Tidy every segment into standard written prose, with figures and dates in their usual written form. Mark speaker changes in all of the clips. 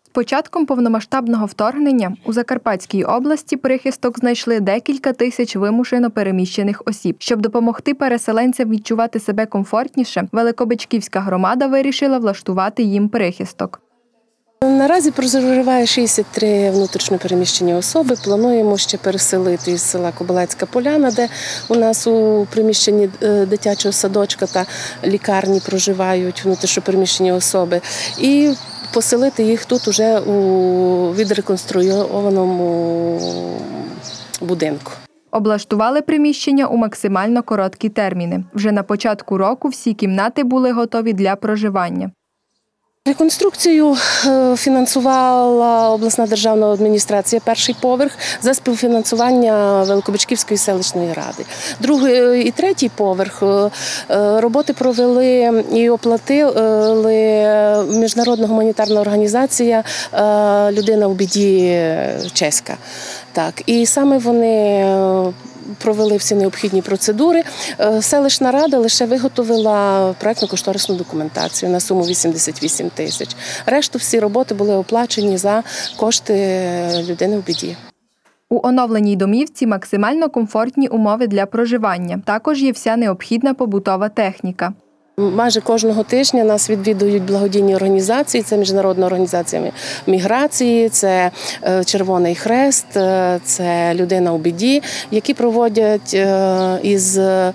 Speaker 1: Початком повномасштабного вторгнення у Закарпатській області прихисток знайшли декілька тисяч вимушено переміщених осіб. Щоб допомогти переселенцям відчувати себе комфортніше, Великобичківська громада вирішила влаштувати їм прихисток.
Speaker 2: Наразі проживає 63 внутрішньо переміщені особи. Плануємо ще переселити із села Кобилецька Поляна, де у нас у приміщенні дитячого садочка та лікарні проживають внутрішньо переміщені особи. І поселити їх тут уже у відреконструйованому будинку.
Speaker 1: Облаштували приміщення у максимально короткі терміни. Вже на початку року всі кімнати були готові для проживання.
Speaker 2: Реконструкцію фінансувала обласна державна адміністрація, перший поверх, за співфінансування Великобичківської селищної ради. Другий і третій поверх роботи провели і оплатили міжнародна гуманітарна організація «Людина у біді» чеська. Так, і саме вони провели всі необхідні процедури. Селищна рада лише виготовила проєктно-кошторисну документацію на суму 88 тисяч. Решту всі роботи були оплачені за кошти людини в біді.
Speaker 1: У оновленій домівці максимально комфортні умови для проживання. Також є вся необхідна побутова техніка.
Speaker 2: Майже кожного тижня нас відвідують благодійні організації, це Міжнародна організація міграції, це Червоний Хрест, це «Людина у біді», які проводять із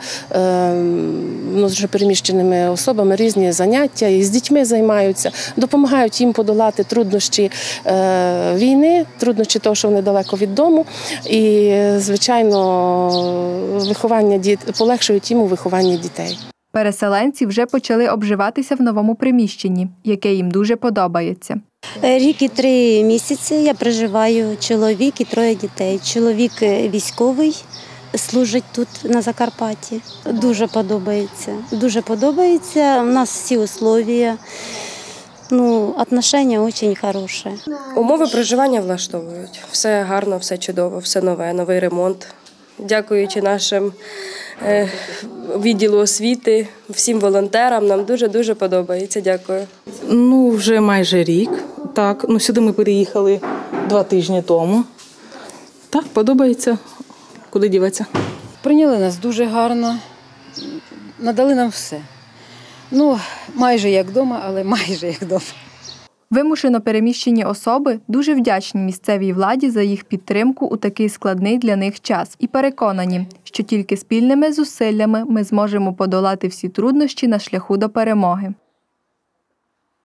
Speaker 2: внутрішньопереміщеними особами різні заняття, і з дітьми займаються, допомагають їм подолати труднощі війни, труднощі того, що вони далеко від дому, і, звичайно, полегшують їм у вихованні дітей.
Speaker 1: Переселенці вже почали обживатися в новому приміщенні, яке їм дуже подобається.
Speaker 3: Рік і 3 місяці я проживаю, чоловік і 3 дітей. Чоловік військовий, служить тут на Закарпатті. Дуже подобається. Дуже подобається. У нас всі условия. Отношення дуже хороше.
Speaker 4: Умови проживання влаштовують. Все гарно, все чудово, все нове, новий ремонт. Дякуючи нашим відділу освіти, всім волонтерам, нам дуже-дуже подобається. Дякую.
Speaker 5: Вже майже рік. Так, сюди ми переїхали 2 тижні тому. Так, подобається. Куди діватися?
Speaker 6: Прийняли нас дуже гарно, надали нам все. Майже як вдома, але майже як вдома.
Speaker 1: Вимушено переміщені особи дуже вдячні місцевій владі за їх підтримку у такий складний для них час і переконані, що тільки спільними зусиллями ми зможемо подолати всі труднощі на шляху до перемоги.